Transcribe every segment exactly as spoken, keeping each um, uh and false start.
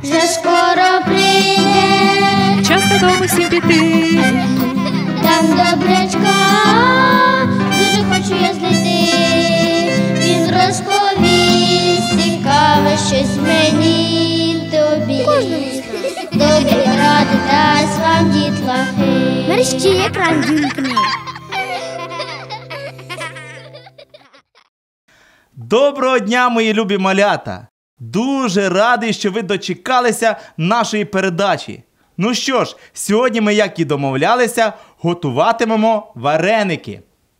вже скоро прийде. Час додому всім піти. Там добрячка, дуже хочу я знайти. Він розповість цікаве щось мені й тобі. Добрі ради дасть вам дітлахи. Мерщій екран вімкни. Доброго дня, мої любі малята! Дуже радий, що ви дочекалися нашої передачі. Ну що ж, сьогодні ми, як і домовлялися, готуватимемо вареники.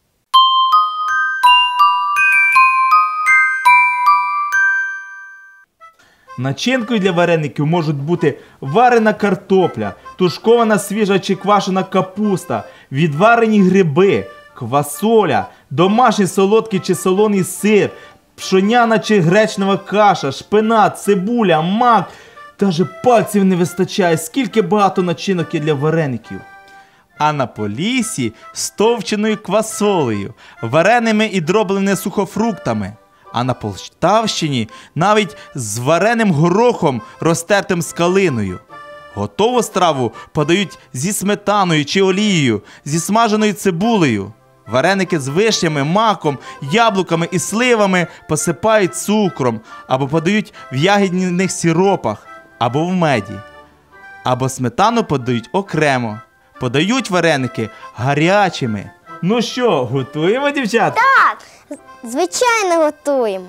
Начинкою для вареників можуть бути варена картопля, тушкована свіжа чи квашена капуста, відварені гриби, квасоля, домашній солодкий чи солоний сир, пшоняна чи гречнева каша, шпинат, цибуля, мак. Даже пальців не вистачає, скільки багато начинок є для вареників. А на Поліссі з товченою квасолею, вареними і дробленими сухофруктами. А на Полтавщині навіть з вареним горохом, розтертим з калиною. Готову страву подають зі сметаною чи олією, зі смаженою цибулею. Вареники з вишнями, маком, яблуками і сливами посипають цукром, або подають в ягідних сиропах, або в меді. Або сметану подають окремо. Подають вареники гарячими. Ну що, готуємо, дівчата? Так, звичайно, готуємо.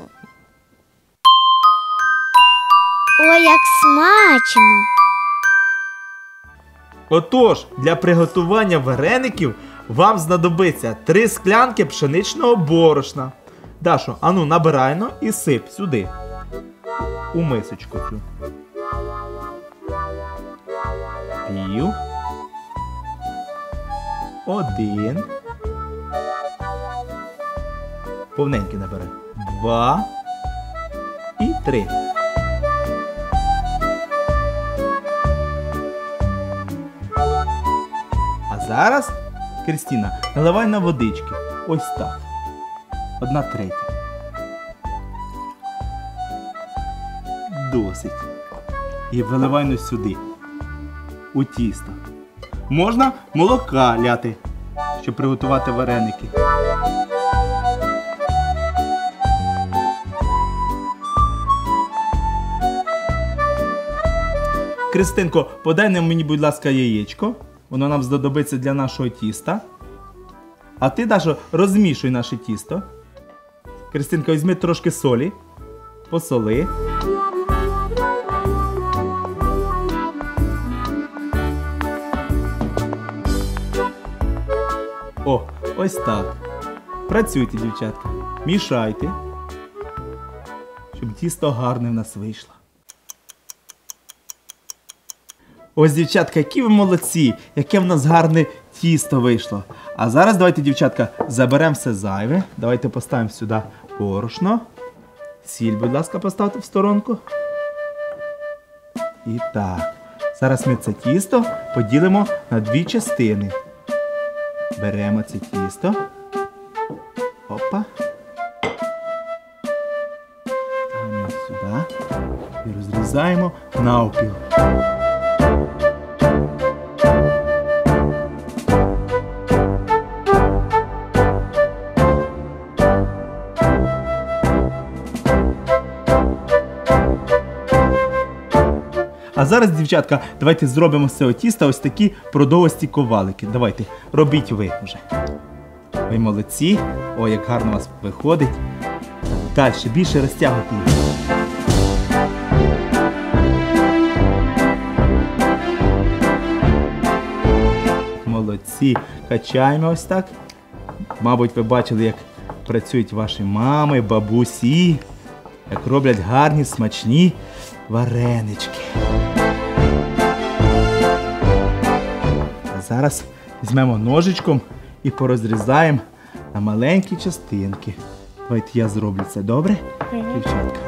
Ой, як смачно! Отож, для приготування вареників вам знадобиться три склянки пшеничного борошна. Дашо, ану, набирай ну і сип сюди. У мисочку цю. Пів. Один. Повненький набирай. Два. І три. А зараз, Крістіна, наливай на водички. Ось так. Одна третя. Досить. І виливай ну сюди. У тісто. Можна молока ляти, щоб приготувати вареники. Кристинко, подай нам мені, будь ласка, яєчко. Воно нам знадобиться для нашого тіста. А ти, Дашо, розмішуй наше тісто. Кристинка, візьми трошки солі. Посоли. О, ось так. Працюйте, дівчатка. Мішайте, щоб тісто гарне в нас вийшло. Ось, дівчатка, які ви молодці, яке в нас гарне тісто вийшло. А зараз давайте, дівчатка, заберемо все зайве. Давайте поставимо сюди борошно. Сіль, будь ласка, поставте в сторонку. І так. Зараз ми це тісто поділимо на дві частини. Беремо це тісто. Опа. Ставимо сюди. І розрізаємо навпіл. А зараз, дівчатка, давайте зробимо з цього тіста ось такі продовгості ковалики. Давайте, робіть ви вже. Ви молодці. Ой, як гарно у вас виходить. Далі, більше розтягуйте їх. Молодці. Качаємо ось так. Мабуть, ви бачили, як працюють ваші мами, бабусі, як роблять гарні, смачні варенички. А зараз візьмемо ножичком і порозрізаємо на маленькі частинки. Давайте я зроблю це, добре, дівчатка?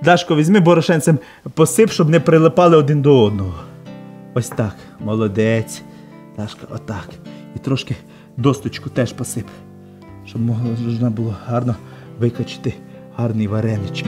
Дашко, візьми борошенцем посип, щоб не прилипали один до одного. Ось так, молодець. Дашка, отак. І трошки досточку теж посип, щоб можна було гарно викачати гарні варенички.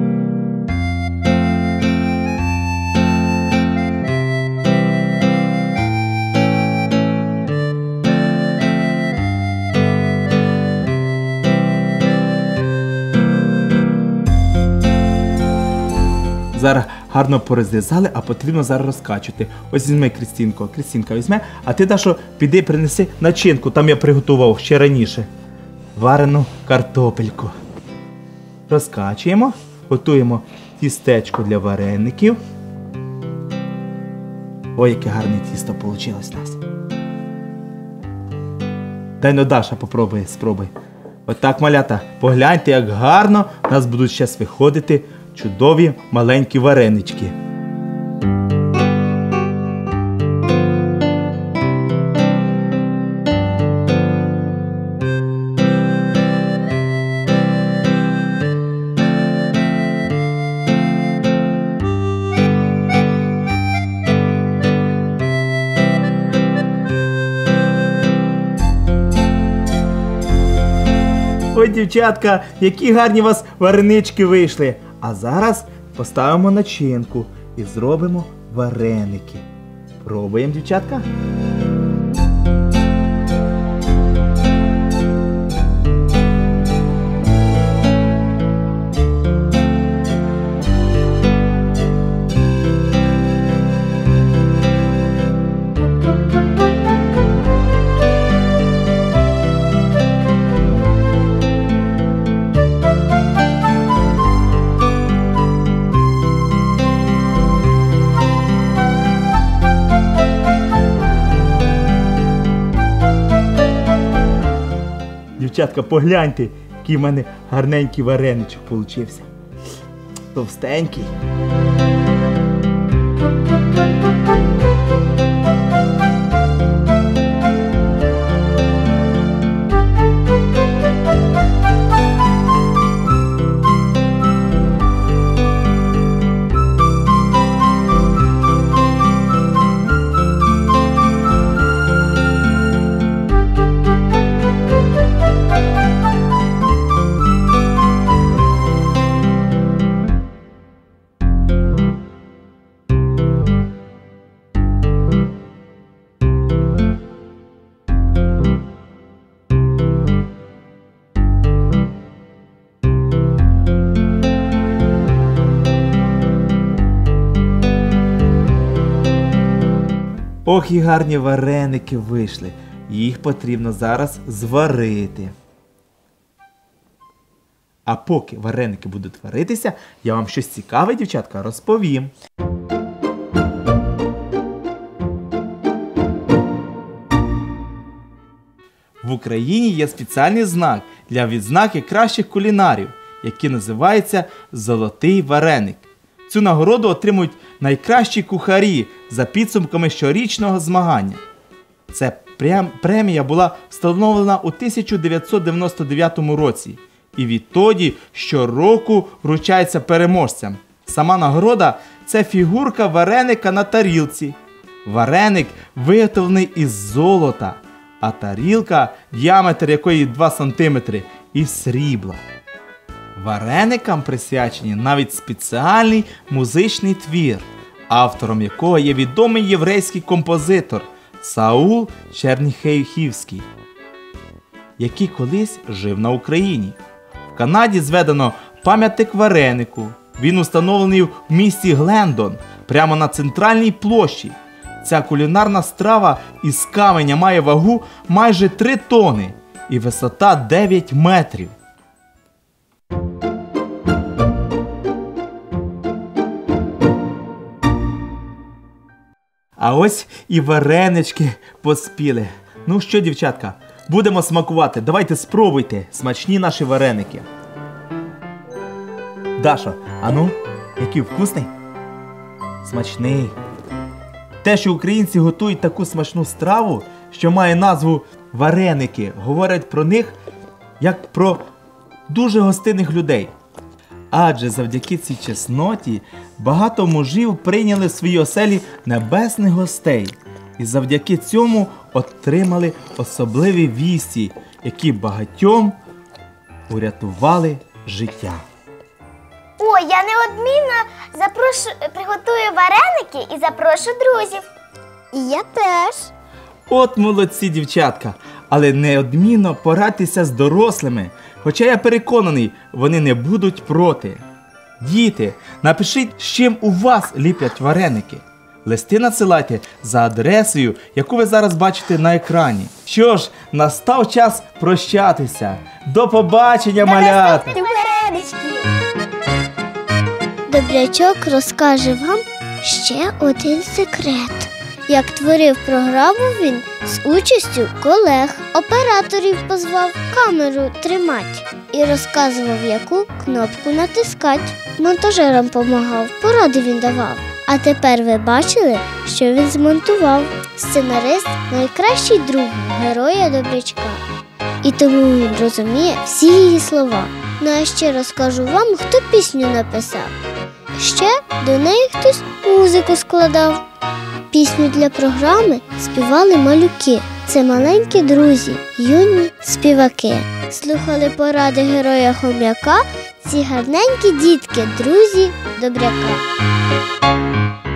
Зараз гарно порозрізали, а потрібно зараз розкачувати. Ось візьми, Крістінко, Крістінка візьме, а ти, Дашо, піди принеси начинку, там я приготував ще раніше. Варену картопельку. Розкачуємо, готуємо тістечко для вареників. Ой, яке гарне тісто вийшло у нас. Дай ну, Даша, попробуй, спробуй. Отак, малята, погляньте, як гарно у нас будуть зараз виходити чудові маленькі варенички. Ой, дівчатка, які гарні у вас варенички вийшли. А зараз поставимо начинку і зробимо вареники. Пробуємо, дівчатка? Дівчатка, погляньте, який в мене гарненький вареничок получився. Товстенький. Ох, і гарні вареники вийшли. Їх потрібно зараз зварити. А поки вареники будуть варитися, я вам щось цікаве, дівчатка, розповім. В Україні є спеціальний знак для відзнаки кращих кулінарів, який називається «Золотий вареник». Цю нагороду отримують найкращі кухарі за підсумками щорічного змагання. Ця премія була встановлена у тисяча дев'ятсот дев'яносто дев'ятому році. І відтоді щороку вручається переможцям. Сама нагорода – це фігурка вареника на тарілці. Вареник виготовлений із золота, а тарілка, діаметр якої два сантиметри, із срібла. Вареникам присвячені навіть спеціальний музичний твір, автором якого є відомий єврейський композитор Саул Черніхівський, який колись жив на Україні. В Канаді зведено пам'ятник варенику. Він установлений в місті Глендон, прямо на центральній площі. Ця кулінарна страва із каменя має вагу майже три тони і висота дев'ять метрів. А ось і варенички поспіли. Ну що, дівчатка, будемо смакувати. Давайте спробуйте смачні наші вареники. Дашо, а ну, який вкусний? Смачний. Те, що українці готують таку смачну страву, що має назву вареники, говорять про них як про дуже гостинних людей. Адже завдяки цій чесноті багато мужів прийняли в свої оселі небесних гостей. І завдяки цьому отримали особливі вісті, які багатьом урятували життя. О, я неодмінно запрошу, приготую вареники і запрошу друзів. І я теж. От молодці, дівчатка, але неодмінно порадьтеся з дорослими, хоча я переконаний, вони не будуть проти. Діти, напишіть, з чим у вас ліплять вареники. Листи надсилайте за адресою, яку ви зараз бачите на екрані. Що ж, настав час прощатися. До побачення, малята! Варенички! Добрячок розкаже вам ще один секрет. Як творив програму він з участю колег, операторів позвав камеру тримать і розказував, яку кнопку натискать. Монтажерам помагав, поради він давав. А тепер ви бачили, що він змонтував. Сценарист – найкращий друг героя Добрячка. І тому він розуміє всі її слова. Ну а ще розкажу вам, хто пісню написав. Ще до неї хтось музику складав. Пісню для програми співали малюки. Це маленькі друзі, юні співаки. Слухали поради героя Хом'яка ці гарненькі дітки, друзі Добряка.